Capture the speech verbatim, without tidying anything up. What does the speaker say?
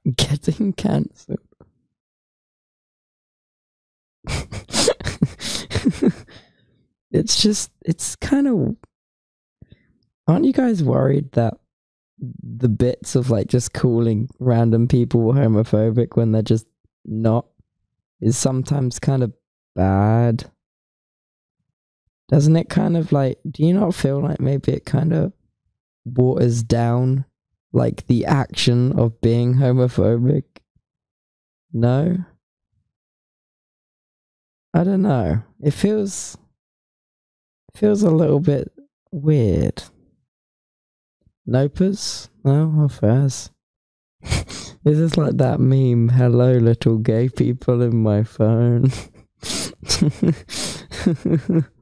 Getting cancelled. It's just, it's kind of, aren't you guys worried that the bits of like just calling random people homophobic when they're just not is sometimes kind of bad? Doesn't it kind of like, do you not feel like maybe it kind of waters down like the action of being homophobic? No? I don't know. It feels feels a little bit weird. Nopers? No, affairs. This is like that meme, hello little gay people in my phone.